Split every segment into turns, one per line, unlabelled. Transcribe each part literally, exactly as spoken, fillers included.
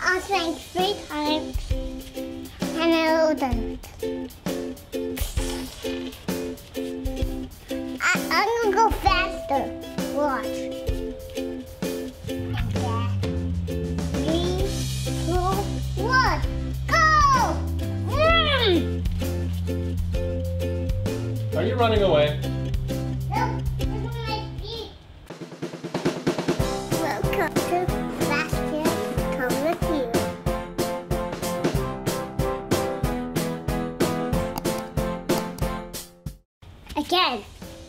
I'll swing three times and I will done it. I, I'm gonna go faster. Watch. And that. Three, two, one. Go! Run!
Are you running away?
Nope, this is my feet. Welcome to Fast Kids Come With You. Again.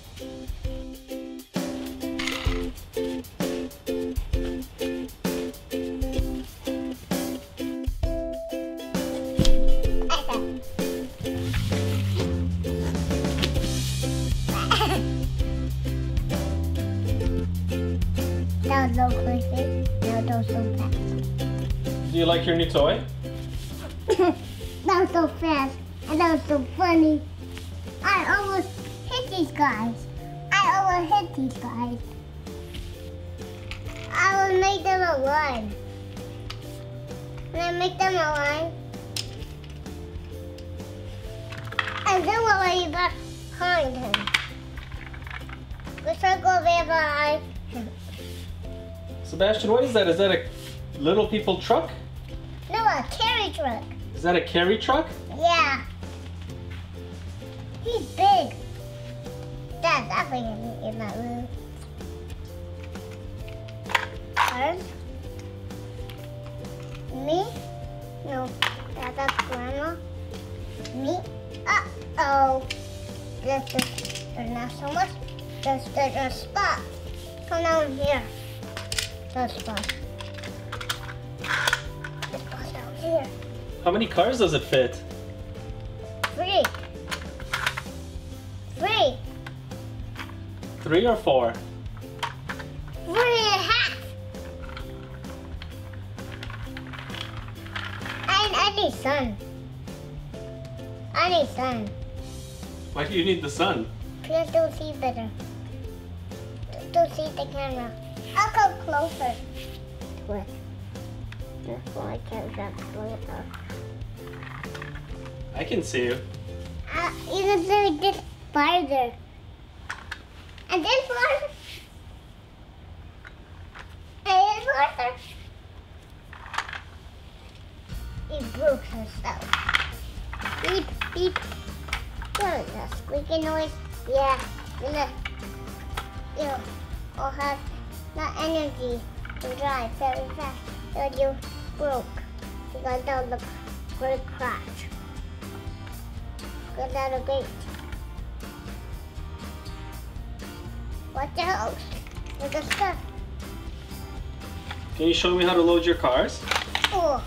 That was so quickly. That was so fast.
Do you like your new toy?
That was so fast. And that was so funny. I almost hit these guys. I almost hit these guys. I will make them a line. When I make them a line, and then we'll lay behind him. The circle will be behind him.
Sebastian, what is that? Is that a little people truck?
No, a carry truck.
Is that a carry truck?
Yeah. He's big. Dad, that's like in that room. Her? Me? No, that's a grandma. Me? Uh-oh. This is, there's not so much. There's, there's a spot. Come down here. There's a spot. The spot down here.
How many cars does it fit?
Three. Three.
Three or four?
Three and a half. And I need sun. I need sun.
Why do you need the sun?
Because to see better. To see the camera. I'll come closer to it. Just so I can actually up.
I can see you.
Uh, you can see this farther. And this farther. And this farther. It broke herself. Beep, beep. What is that squeaky noise? Yeah, gonna, you will have not energy to drive very fast. So you broke. Because that was a great crash. Because that was great. Watch out. Look at stuff.
Can you show me how to load your cars?
Oh.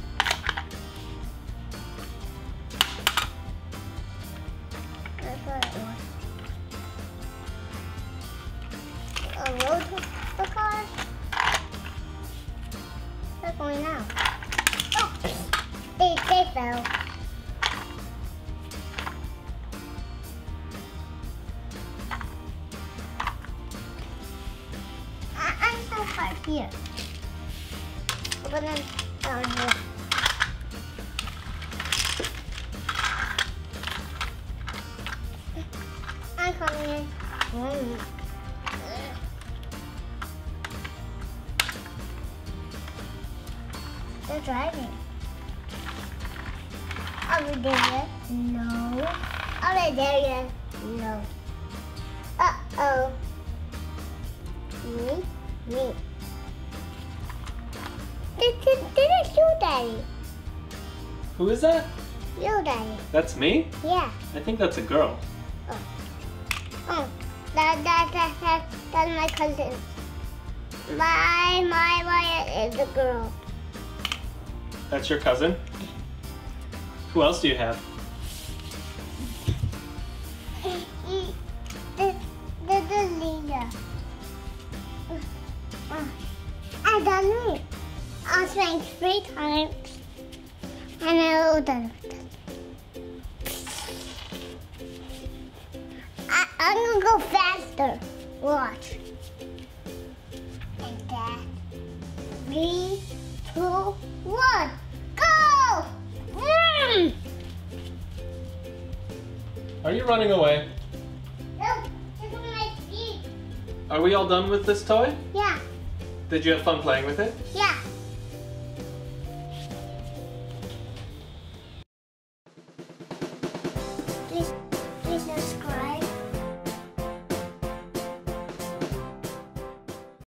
That's what it was. Load the car. They're going now. Oh, they, they fell. I, I'm so hard here. But then down here. I'm coming in. Mm. They're driving. Are we there yet? No. Are we there yet? No. Uh-oh. Me? Me. This is, this is you, Daddy.
Who is that?
You, Daddy.
That's me?
Yeah.
I think that's a girl.
Oh. Oh. That, that, that, that, that's my cousin. My, my, my is a girl.
That's your cousin? Who else do you have?
This, this is Lisa. I done it. I sang three times and I will done it. I, I'm gonna go faster. Watch. And that. Three, two, one, go! Run!
Are you running away?
No, just on my feet.
Are we all done with this toy?
Yeah,
Did you have fun playing with it?
yeah. Please, please subscribe.